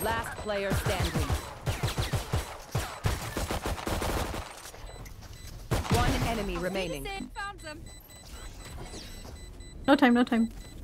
Last player standing. One enemy remaining. Found them. No time, no time.